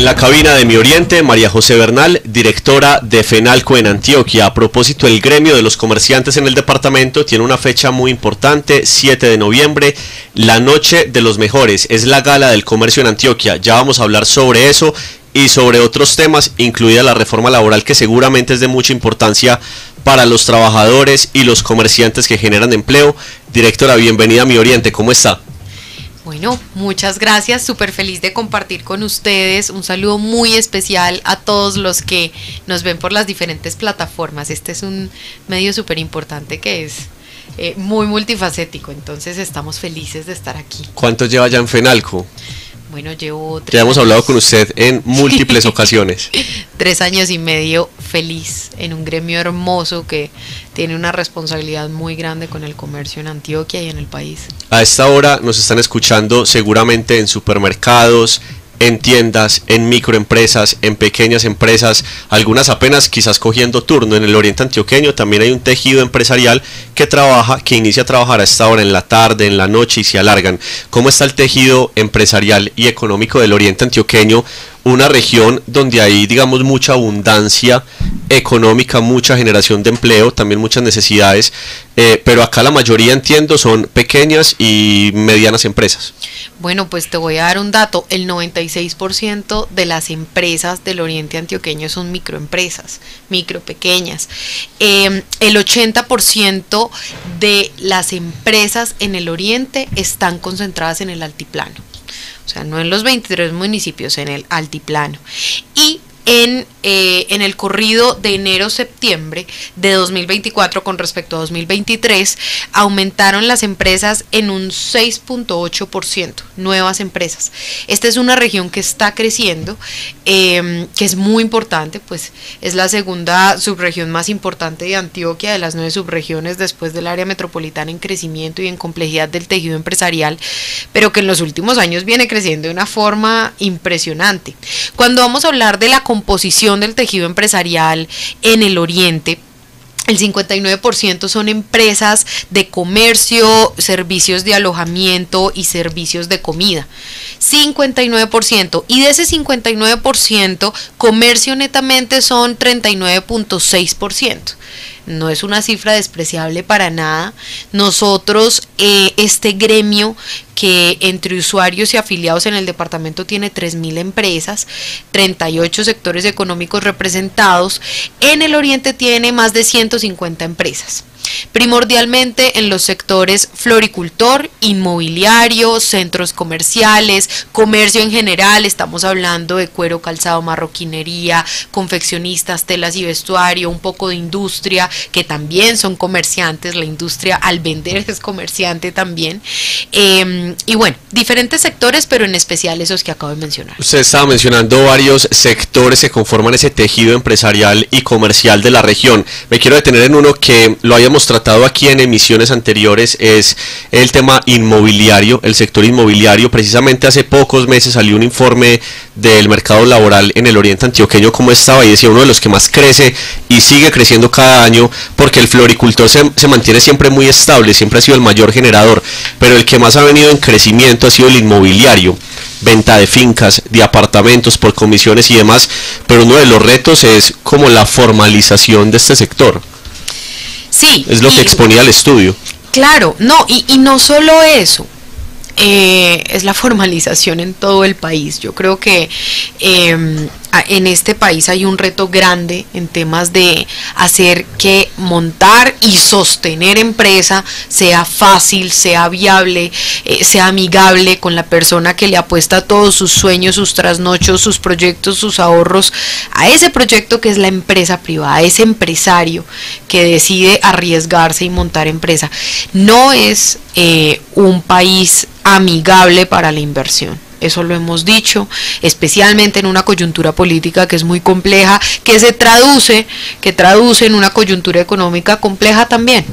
En la cabina de Mi Oriente, María José Bernal, directora de FENALCO en Antioquia. A propósito, el gremio de los comerciantes en el departamento tiene una fecha muy importante, 7 de noviembre, la Noche de los Mejores. Es la gala del comercio en Antioquia. Ya vamos a hablar sobre eso y sobre otros temas, incluida la reforma laboral, que seguramente es de mucha importancia para los trabajadores y los comerciantes que generan empleo. Directora, bienvenida a Mi Oriente, ¿cómo está? Bueno, muchas gracias, súper feliz de compartir con ustedes. Un saludo muy especial a todos los que nos ven por las diferentes plataformas. Este es un medio súper importante que es muy multifacético, entonces estamos felices de estar aquí. ¿Cuánto lleva ya en FENALCO? Bueno, llevo 3 Ya hemos años. hablado con usted en múltiples ocasiones. 3 años y medio feliz en un gremio hermoso que tiene una responsabilidad muy grande con el comercio en Antioquia y en el país. A esta hora nos están escuchando seguramente en supermercados, en tiendas, en microempresas, en pequeñas empresas, algunas apenas quizás cogiendo turno. En el oriente antioqueño también hay un tejido empresarial que inicia a trabajar a esta hora en la tarde, en la noche y se alargan. ¿Cómo está el tejido empresarial y económico del oriente antioqueño? Una región donde hay, digamos, mucha abundancia económica, mucha generación de empleo, también muchas necesidades, pero acá la mayoría, entiendo, son pequeñas y medianas empresas. Bueno, pues te voy a dar un dato, el 96% de las empresas del oriente antioqueño son microempresas, pequeñas. El 80% de las empresas en el oriente están concentradas en el altiplano. O sea, no en los 23 municipios, en el altiplano. Y en el corrido de enero-septiembre de 2024 con respecto a 2023, aumentaron las empresas en un 6.8%, nuevas empresas. Esta es una región que está creciendo, que es muy importante, pues es la segunda subregión más importante de Antioquia, de las 9 subregiones después del área metropolitana en crecimiento y en complejidad del tejido empresarial, pero que en los últimos años viene creciendo de una forma impresionante. Cuando vamos a hablar de la composición del tejido empresarial en el oriente, el 59% son empresas de comercio, servicios de alojamiento y servicios de comida. 59%. Y de ese 59%, comercio netamente son 39.6%. No es una cifra despreciable para nada. Nosotros, este gremio que entre usuarios y afiliados en el departamento tiene 3.000 empresas, 38 sectores económicos representados, en el oriente tiene más de 150 empresas. Primordialmente en los sectores floricultor, inmobiliario, centros comerciales, comercio en general. Estamos hablando de cuero, calzado, marroquinería, confeccionistas, telas y vestuario, un poco de industria, que también son comerciantes. La industria al vender es comerciante también. Y bueno, diferentes sectores, pero en especial esos que acabo de mencionar. Usted estaba mencionando varios sectores que conforman ese tejido empresarial y comercial de la región. Me quiero detener en uno que lo habíamos tratado aquí en emisiones anteriores, es el tema inmobiliario, el sector inmobiliario. Precisamente hace pocos meses salió un informe del mercado laboral en el oriente antioqueño, cómo estaba, y decía uno de los que más crece y sigue creciendo cada año, porque el floricultor se mantiene siempre muy estable, siempre ha sido el mayor generador, pero el que más ha venido en crecimiento ha sido el inmobiliario, venta de fincas, de apartamentos por comisiones y demás, pero uno de los retos es como la formalización de este sector. Sí, es lo que exponía el estudio. Claro, no, y no solo eso, es la formalización en todo el país. Yo creo que en este país hay un reto grande en temas de hacer que montar y sostener empresa sea fácil, sea viable, sea amigable con la persona que le apuesta todos sus sueños, sus trasnochos, sus proyectos, sus ahorros a ese proyecto que es la empresa privada, a ese empresario que decide arriesgarse y montar empresa. No es un país amigable para la inversión. Eso lo hemos dicho, especialmente en una coyuntura política que es muy compleja, que traduce en una coyuntura económica compleja también.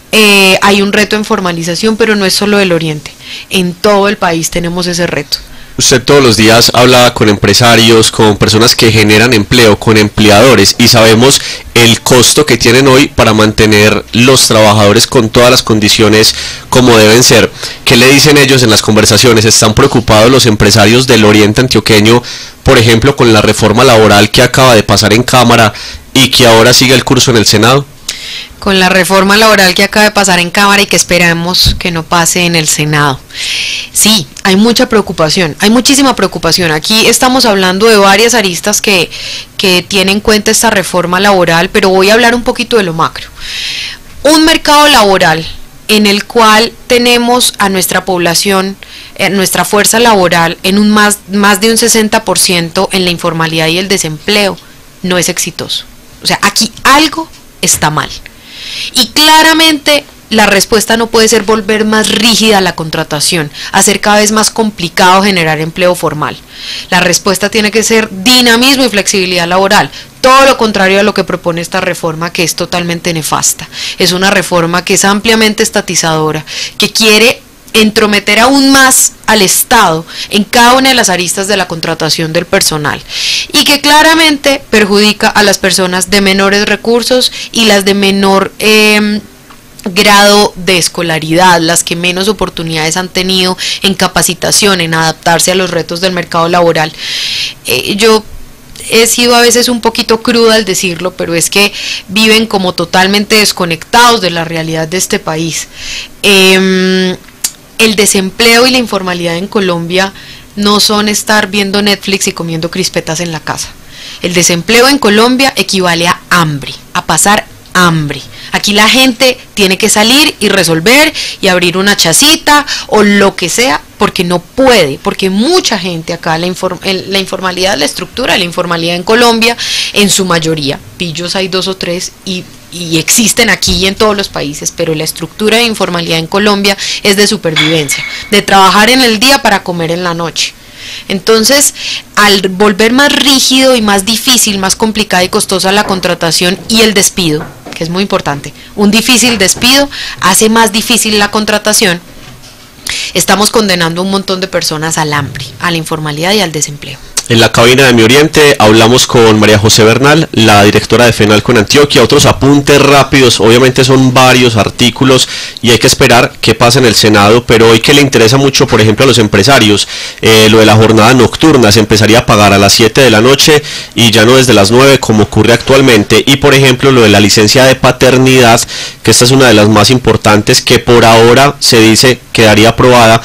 Hay un reto en formalización, pero no es solo del oriente. En todo el país tenemos ese reto. Usted todos los días habla con empresarios, con personas que generan empleo, con empleadores, y sabemos el costo que tienen hoy para mantener los trabajadores con todas las condiciones como deben ser. ¿Qué le dicen ellos en las conversaciones? ¿Están preocupados los empresarios del oriente antioqueño, por ejemplo, con la reforma laboral que acaba de pasar en Cámara y que ahora sigue el curso en el Senado? Con la reforma laboral que acaba de pasar en Cámara y que esperamos que no pase en el Senado. Sí, hay mucha preocupación, hay muchísima preocupación. Aquí estamos hablando de varias aristas que tienen en cuenta esta reforma laboral, pero voy a hablar un poquito de lo macro. Un mercado laboral en el cual tenemos a nuestra población, nuestra fuerza laboral en un más de un 60% en la informalidad y el desempleo, no es exitoso. O sea, aquí algo está mal. Y claramente la respuesta no puede ser volver más rígida la contratación, hacer cada vez más complicado generar empleo formal. La respuesta tiene que ser dinamismo y flexibilidad laboral. Todo lo contrario a lo que propone esta reforma, que es totalmente nefasta. Es una reforma que es ampliamente estatizadora, que quiere entrometer aún más al Estado en cada una de las aristas de la contratación del personal y que claramente perjudica a las personas de menores recursos y las de menor grado de escolaridad, las que menos oportunidades han tenido en capacitación, en adaptarse a los retos del mercado laboral. Yo he sido a veces un poquito cruda al decirlo, pero es que viven como totalmente desconectados de la realidad de este país. El desempleo y la informalidad en Colombia no son estar viendo Netflix y comiendo crispetas en la casa. El desempleo en Colombia equivale a hambre, a pasar hambre. Aquí la gente tiene que salir y resolver y abrir una chacita o lo que sea, porque no puede, porque mucha gente acá, la informalidad, la estructura de la informalidad en Colombia, en su mayoría, pillos hay 2 o 3 y existen aquí y en todos los países, pero la estructura de informalidad en Colombia es de supervivencia, de trabajar en el día para comer en la noche. Entonces, al volver más rígido y más difícil, más complicada y costosa la contratación y el despido, que es muy importante, un difícil despido hace más difícil la contratación, estamos condenando a un montón de personas al hambre, a la informalidad y al desempleo. En la cabina de Mi Oriente hablamos con María José Bernal, la directora de FENALCO en Antioquia. Otros apuntes rápidos, obviamente son varios artículos y hay que esperar qué pasa en el Senado, pero hoy que le interesa mucho, por ejemplo, a los empresarios, lo de la jornada nocturna, se empezaría a pagar a las 7 de la noche y ya no desde las 9 como ocurre actualmente, y por ejemplo lo de la licencia de paternidad, que esta es una de las más importantes, que por ahora se dice quedaría aprobada.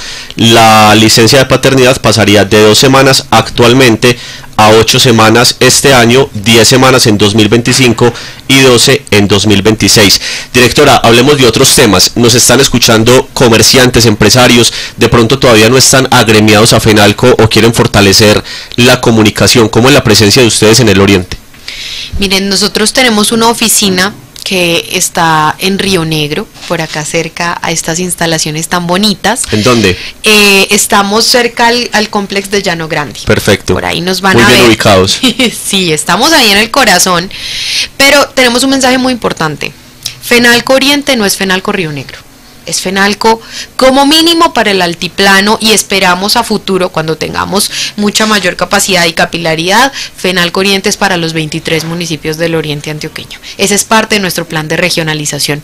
La licencia de paternidad pasaría de 2 semanas actualmente a 8 semanas este año, 10 semanas en 2025 y 12 en 2026. Directora, hablemos de otros temas. Nos están escuchando comerciantes, empresarios, de pronto todavía no están agremiados a FENALCO o quieren fortalecer la comunicación. ¿Cómo es la presencia de ustedes en el Oriente? Miren, nosotros tenemos una oficina que está en Río Negro, por acá cerca a estas instalaciones tan bonitas. ¿En dónde? Estamos cerca al complejo de Llano Grande. Perfecto. Por ahí nos van muy a ver. Muy bien ubicados. Sí, estamos ahí en el corazón, pero tenemos un mensaje muy importante. FENALCO Oriente no es FENALCO Río Negro. Es FENALCO como mínimo para el altiplano y esperamos a futuro, cuando tengamos mucha mayor capacidad y capilaridad, FENALCO Oriente es para los 23 municipios del oriente antioqueño. Ese es parte de nuestro plan de regionalización.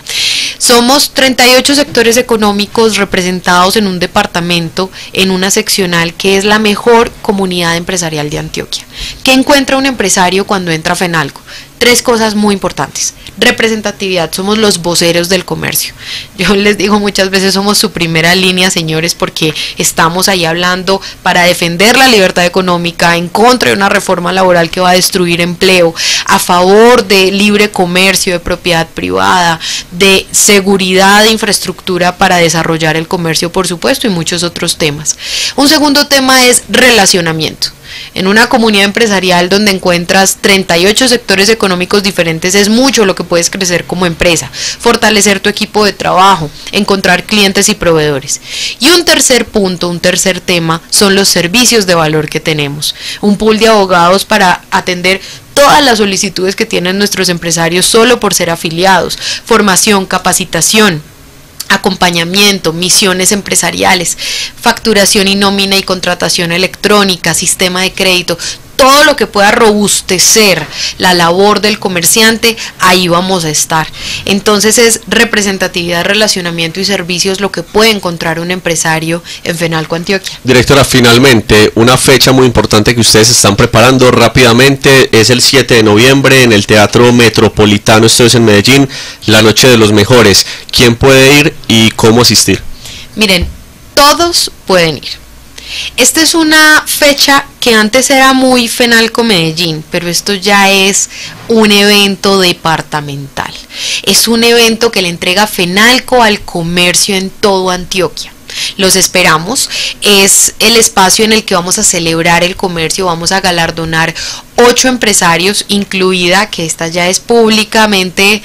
Somos 38 sectores económicos representados en un departamento, en una seccional que es la mejor comunidad empresarial de Antioquia. ¿Qué encuentra un empresario cuando entra a FENALCO? 3 cosas muy importantes. Representatividad, somos los voceros del comercio. Yo les digo muchas veces, somos su primera línea, señores, porque estamos ahí hablando para defender la libertad económica, en contra de una reforma laboral que va a destruir empleo, a favor de libre comercio, de propiedad privada, de seguridad de infraestructura para desarrollar el comercio, por supuesto, y muchos otros temas. Un segundo tema es relacionamiento. En una comunidad empresarial donde encuentras 38 sectores económicos diferentes, es mucho lo que puedes crecer como empresa, fortalecer tu equipo de trabajo, encontrar clientes y proveedores. Y un tercer punto, un tercer tema, son los servicios de valor que tenemos. Un pool de abogados para atender todas las solicitudes que tienen nuestros empresarios solo por ser afiliados, formación, capacitación. acompañamiento, misiones empresariales, facturación y nómina y contratación electrónica, sistema de crédito, todo lo que pueda robustecer la labor del comerciante, ahí vamos a estar. Entonces es representatividad, relacionamiento y servicios lo que puede encontrar un empresario en Fenalco Antioquia. Directora, finalmente, una fecha muy importante que ustedes están preparando rápidamente es el 7 de noviembre en el Teatro Metropolitano, esto es en Medellín, la Noche de los Mejores. ¿Quién puede ir y cómo asistir? Miren, todos pueden ir. Esta es una fecha que antes era muy Fenalco Medellín, pero esto ya es un evento departamental. Es un evento que le entrega Fenalco al comercio en todo Antioquia. Los esperamos, es el espacio en el que vamos a celebrar el comercio, vamos a galardonar 8 empresarios, incluida, que esta ya es públicamente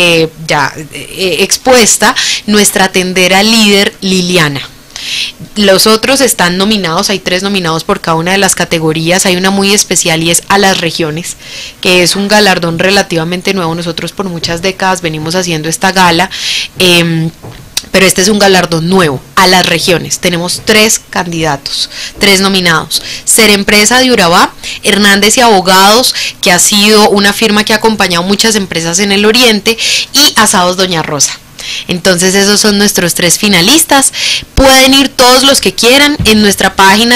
expuesta, nuestra tendera líder Liliana. Los otros están nominados, hay 3 nominados por cada una de las categorías, hay una muy especial y es a las regiones, que es un galardón relativamente nuevo. Nosotros por muchas décadas venimos haciendo esta gala, pero este es un galardón nuevo, a las regiones. Tenemos 3 candidatos, 3 nominados. Ser Empresa de Urabá, Hernández y Abogados, que ha sido una firma que ha acompañado muchas empresas en el Oriente, y Asados Doña Rosa. Entonces esos son nuestros 3 finalistas. Pueden ir todos los que quieran en nuestra página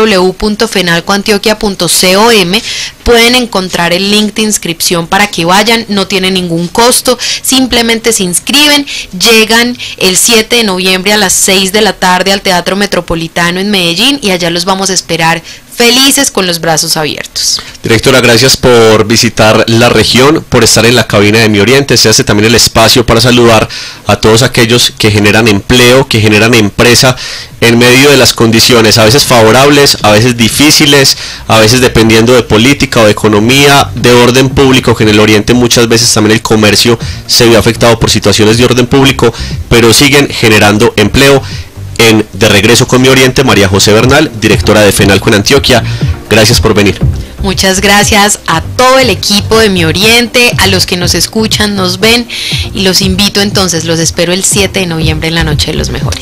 www.fenalcoantioquia.com. Pueden encontrar el link de inscripción para que vayan, no tiene ningún costo, simplemente se inscriben, llegan el 7 de noviembre a las 6 de la tarde al Teatro Metropolitano en Medellín y allá los vamos a esperar felices con los brazos abiertos. Directora, gracias por visitar la región, por estar en la cabina de Mi Oriente. Se hace también el espacio para saludar a todos aquellos que generan empleo, que generan empresa en medio de las condiciones, a veces favorables, a veces difíciles, a veces dependiendo de política o de economía, de orden público, que en el Oriente muchas veces también el comercio se vio afectado por situaciones de orden público, pero siguen generando empleo. De Regreso con Mi Oriente, María José Bernal, directora de Fenalco en Antioquia. Gracias por venir. Muchas gracias a todo el equipo de Mi Oriente, a los que nos escuchan, nos ven, y los invito entonces, los espero el 7 de noviembre en la Noche de los Mejores.